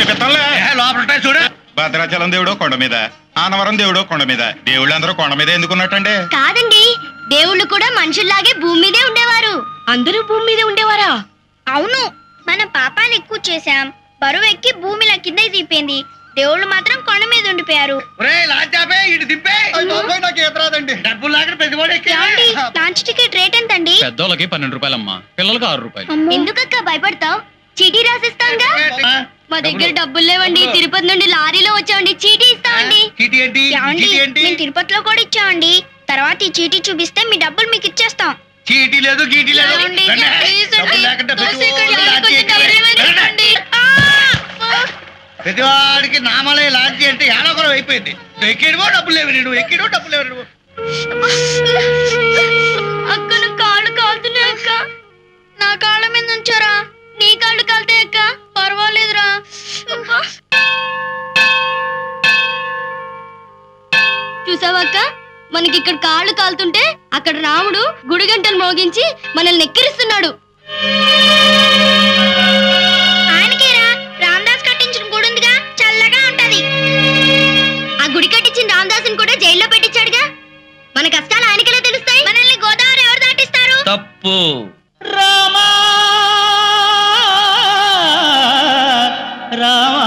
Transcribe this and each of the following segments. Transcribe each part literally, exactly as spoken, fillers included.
చూపిస్తాంలే. లోపల చూడు. భద్రాచలం దేవుడు కొండ మీద, ఆనవరం దేవుడు కొండ మీద. దేవుళ్ళు అందరూ కొండ మీద ఎందుకున్నట్టండి? కాదండి, దేవుళ్ళు కూడా మనుషుల్లాగే భూమి మీదే ఉండేవారు. అందరూ భూమి మీదే ఉండేవారా? అవును, మన పాపాన్ని ఎక్కువ చేశాం, బరువు ఎక్కి భూమిలో కింద దింపింది. దేవుళ్ళు మాత్రం కొండ మీద ఉండిపోయారు. లాంచ్ టికెట్ రేట్ ఎంతండి? పెద్దోళ్ళకి పన్నెండు రూపాయలమ్మా, పిల్లలకి ఆరు రూపాయలు. ఎందుకక్క భయపడతావు? చీటీ రాసిస్తాంగా. మా దగ్గర డబ్బులు లేవండి, తిరుపతి నుండి లారీలో వచ్చామండి, చీటీ ఇస్తామండి. మేము తిరుపతిలో కూడా ఇచ్చామండి. తర్వాత ఈ చీటీ చూపిస్తే మీ డబ్బులు మీకు ఇచ్చేస్తాం. చీటీ లేదు గీటీ లేదు. ప్రతివాడికి నామలే లాంచి అంటే యానొకరం అయిపోయింది. ఎక్కిడవో డబ్బులు లేవు, నువ్వు ఎక్కిడో డబ్బులు లేవు. నువ్వు అక్కను కాళ్ళు కాలుతున్నాయి అక్క. నా కాళ్ళ మీద నుంచారా? నీ కాళ్ళు కాలుతాయి అక్క, పర్వాలేదురా. చూసావక్క, మనకి ఇక్కడ కాళ్ళు కాలుతుంటే అక్కడ రాముడు గుడి గంటలు మోగించి మనల్ని ఎక్కిరిస్తున్నాడు. ఆయనకేరా రామదాస్ కట్టించిన గుడి ఉందిగా, చల్లగా ఉంటది. ఆ గుడి కట్టించిన రామదాసుని కూడా జైల్లో పెట్టించాడుగా. మన కష్టాలు ఆయనకెలా తెలుస్తాయి? మనల్ని గోదావరి ఎవరు దాటిస్తారు? తప్పు. రామా రామా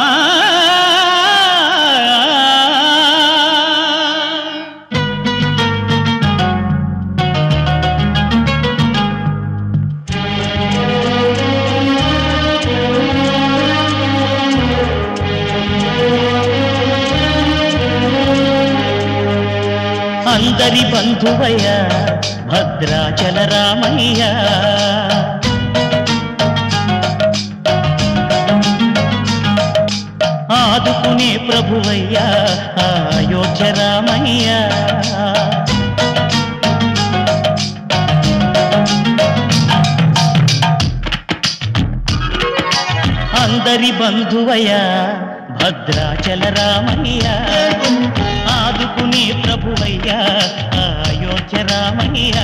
అందరి బంధువయ్య భద్రాచల రామయ్య, ఆదుకునే ప్రభువయ్య అయోధ్య రామయ్య. అందరి బంధువయ్య భద్రాచల రామయ్య, ఆదుకునే ప్రభువయ్య అయోధ్య రామయ్య.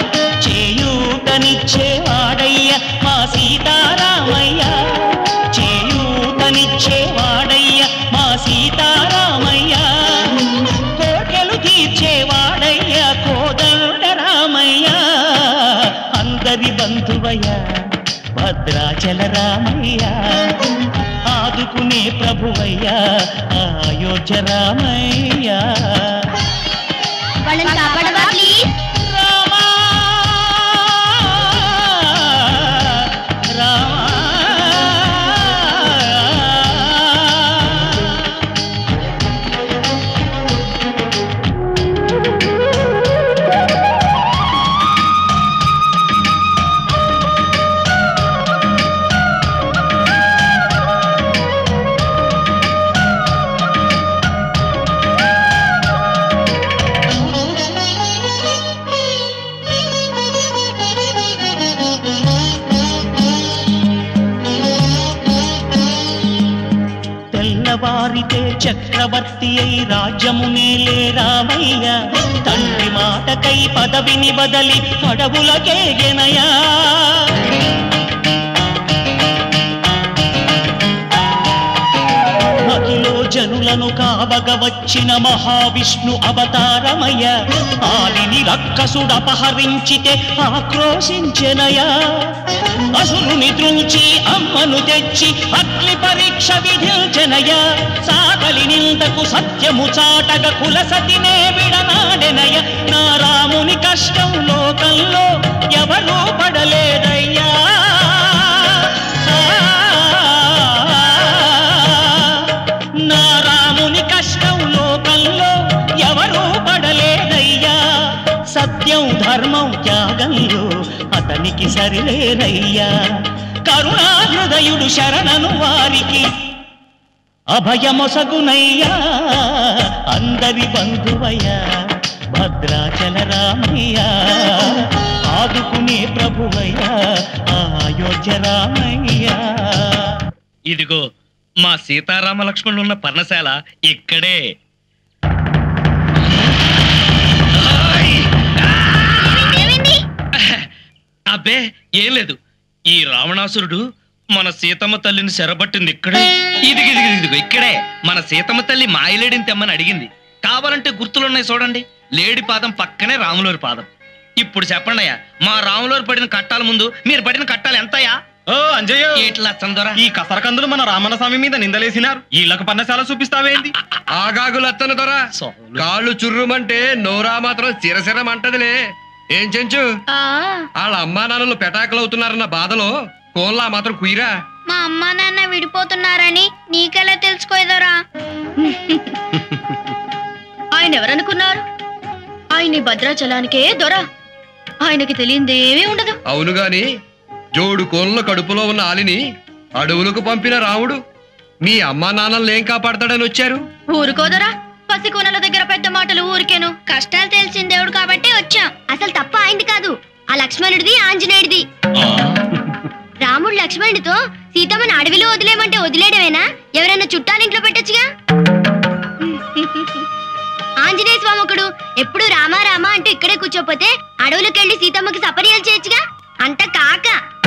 చేయూతనిచ్చేవాడయ్య మా సీతారామయ్య, చేయూతనిచ్చేవాడయ్య మా సీతారామయ్య. కోటలు తీర్చేవాడయ్య కోదండ రామయ్య. అందరి బంధువయ్య భద్రాచల రామయ్య, ఆదుకునే ప్రభువయ్య అయోధ్య రామయ్య. వాళ్ళని కాపాడవా ప్లీజ్? రామా రామా వారితే చక్రవర్తి అయి రాజ్యమునేలే రామయ్య. తండ్రి మాటకై పదవిని బదలి అడవులకేగెనయా. మహిలో జనులను కావగ వచ్చిన మహావిష్ణు అవతారమయ్య. ఆలిని రక్కసుడపహరించితే ఆక్రోశించెనయా. అసురుని త్రుంచి అమ్మను తెచ్చి అగ్ని పరీక్ష విధించెనయ. సాగలి నిందకు సత్యము చాటగ కులసతినే విడనాడెనయ. నా రాముని కష్టం లోకంలో ఎవరూ పడలేదయ్యా. నా రాముని కష్టం లోకంలో ఎవరూ పడలేదయ్యా. సత్యం ధర్మం త్యాగంలో అతనికి సరిలేరయ్యా. కరుణా హృదయుడు శరణను వారికి అభయమొసగునయ్యా. అందరి బంధువయ్య భద్రాచల రామయ్య, ఆదుకునే ప్రభువయ్య అయోధ్య రామయ్య. ఇదిగో మా సీతారామ లక్ష్మణులు ఉన్న పర్ణశాల ఇక్కడే. అబ్బే ఏం లేదు, ఈ రావణాసురుడు మన సీతమ్మ తల్లిని చెరబట్టింది ఇక్కడే. ఇదిగి ఇదిగి ఇదిగో ఇక్కడే మన సీతమ్మ తల్లి మాయలేడిని తెమ్మని అడిగింది. కావాలంటే గుర్తులున్నాయి చూడండి. లేడి పాదం పక్కనే రాములోరి పాదం. ఇప్పుడు చెప్పండి అయ్యా, మా రాములోరి పడిన కట్టాల ముందు మీరు పడిన కట్టాలు ఎంతయ్యా? ఓ అంజయ్య, ఏట్లా చందరా ఈ కసరకందులు మన రామన్న స్వామి మీద నిందలేసినారు. ఈళ్ళకు పన్నశాల చూపిస్తావేంది? ఆగాగులత్తను దొర కాళ్ళు చుర్రుమంటే నోరా మాత్రం సిరసిరమంటదిలే. ఏం చెంచు వాళ్ళ అమ్మా నాన్నలు పెటాకులు అవుతున్నారన్న బాధలో కోళ్ళ మాత్రం కుయిరా. మా అమ్మా నాన్న విడిపోతున్నారని నీకెలా తెలుసుకోదరా? ఆయన ఎవరనుకున్నారు? ఆయన భద్రాచలానికే దొర. ఆయనకి తెలియందేమీ ఉండదు. అవును గాని జోడు కోళ్ళ కడుపులో ఉన్న ఆలిని అడవులకు పంపిన రాముడు మీ అమ్మా నాన్నల్ని ఏం కాపాడతాడని వచ్చారు. ఊరుకోదరా, పసికూనల దగ్గర పెద్ద మాటలు ఊరికేను. కష్టాలు తెలిసిన దేవుడు కాబట్టి వచ్చాం. అసలు తప్ప ఆయనది కాదు, ఆ లక్ష్మణుడిది ఆంజనేయుడిది. రాముడు లక్ష్మణుడితో సీతమ్మని అడవిలో వదిలేమంటే వదిలేయడమేనా? ఎవరైనా చుట్టాలింట్లో పెట్టొచ్చుగా. ఆంజనేయ స్వామి ఒకడు ఎప్పుడు రామా రామా అంటూ ఇక్కడే కూర్చోపోతే అడవులకు వెళ్లి సీతమ్మకి సపర్యాలు చేయొచ్చుగా. అంట కాక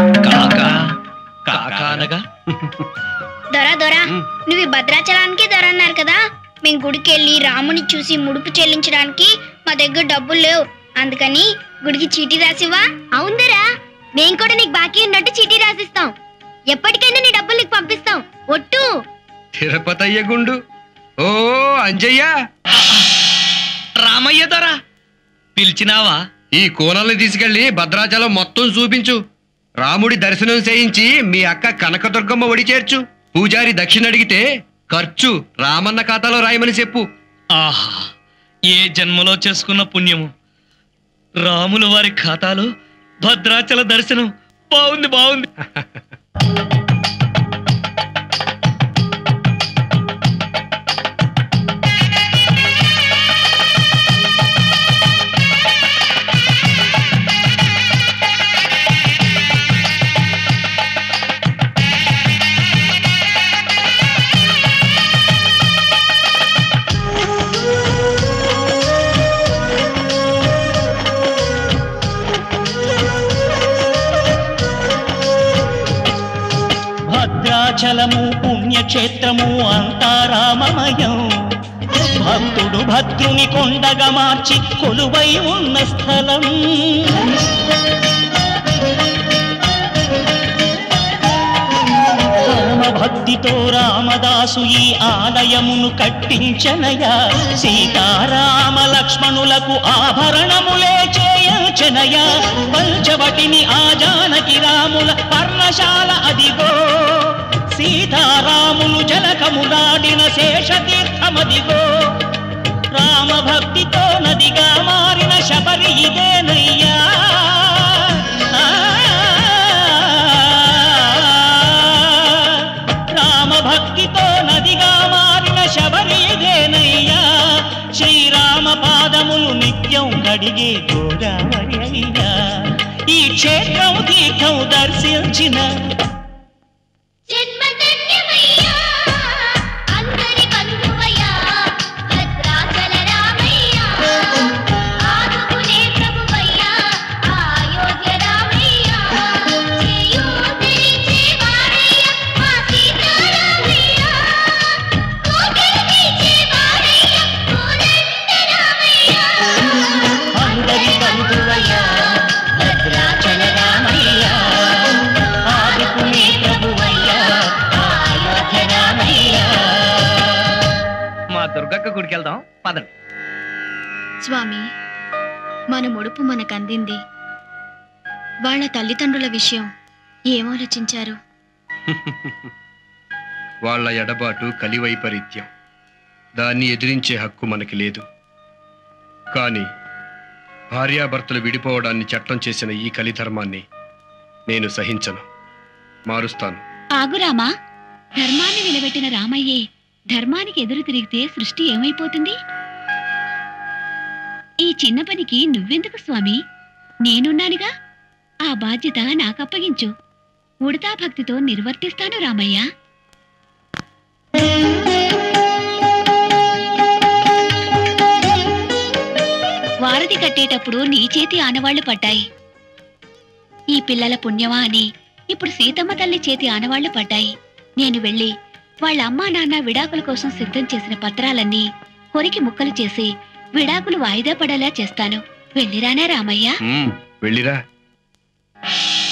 దొరా దొరా నువ్వు ఈ భద్రాచలానికి దొర అన్నారు కదా. మేము గుడికి వెళ్ళి రాముని చూసి ముడుపు చెల్లించడానికి మా దగ్గర డబ్బులు లేవు. అందుకని గుడికి చీటీ రాసివా? అవుందరా, మేము కూడా నీకు బాకీ ఉన్నట్టు చీటీ రాసిస్తాం. ఎప్పటికైనా నీ డబ్బులు నీకు పంపిస్తాం. ఒట్టు. తిరుపతయ్య గుండు. ఓ అంజయ్య, రామయ్య దొర పిలిచినావా? ఈ కోనల్ని తీసుకెళ్లి భద్రాచలం మొత్తం చూపించు. రాముడి దర్శనం చేయించి మీ అక్క కనకదుర్గమ్మ ఒడి చేర్చు. పూజారి దక్షిణ అడిగితే ఖర్చు రామన్న ఖాతాలో రాయమని చెప్పు. ఆహా, ఏ జన్మలో చేసుకున్న పుణ్యము. రాముల వారి ఖాతాలో భద్రాచల దర్శనం. బాగుంది బాగుంది. భద్రాచలము పుణ్యక్షేత్రము అంతా రామమయం. భక్తుడు భద్రుని కొండగా మార్చి కొలువై ఉన్న స్థలం. భక్తితో రామదాసు ఈ ఆలయమును కట్టించనయా. సీతారామ లక్ష్మణులకు ఆభరణములే చేయించనయా. పంచవటిని ఆ జానకి రాముల పర్ణశాల అదిగో. సీతారాములు జలకములాడిన శేషతీర్థమదిగో. రామ భక్తితో నదిగా మారిన శబరి ఇదేనయ్యా. భక్తితో నదిగా మారిన శబరి ఇదేనయ్యా. శ్రీరామ పాదములు నిత్యం కడిగే గోదావరి అయ్యా. ఈ క్షేత్రం తీర్థం దర్శించిన దుర్గక్క గుడికి వెళ్దాం పదండి. స్వామి, మన ముడుపు మనకు అందింది. వాళ్ళ తల్లిదండ్రుల విషయం ఏమాలోచించారు? వాళ్ళ ఎడబాటు కలివైపరీత్యం. దాన్ని ఎదిరించే హక్కు మనకి లేదు. కానీ భార్యాభర్తలు విడిపోవడాన్ని చట్టం చేసిన ఈ కలిధర్మాన్ని నేను సహించను. మారుస్తాను. ఆగురామా, ధర్మాన్ని నిలబెట్టిన రామయ్యే ధర్మానికి ఎదురు తిరిగితే సృష్టి ఏమైపోతుంది? ఈ చిన్న పనికి నువ్వెందుకు స్వామి? నేనున్నానుగా. ఆ బాధ్యత నాకప్పగించు. ఉడతా భక్తితో నిర్వర్తిస్తాను రామయ్య. వారధి కట్టేటప్పుడు నీ చేతి ఆనవాళ్లు పడ్డాయి. ఈ పిల్లల పుణ్యమా అని ఇప్పుడు సీతమ్మ తల్లి చేతి ఆనవాళ్లు పడ్డాయి. నేను వెళ్ళి వాళ్ళ అమ్మా నాన్న విడాకుల కోసం సిద్ధం చేసిన పత్రాలన్నీ కొరికి ముక్కలు చేసి విడాకులు వాయిదా పడేలా చేస్తాను. వెళ్ళిరానా రామయ్య? వెళ్ళిరా.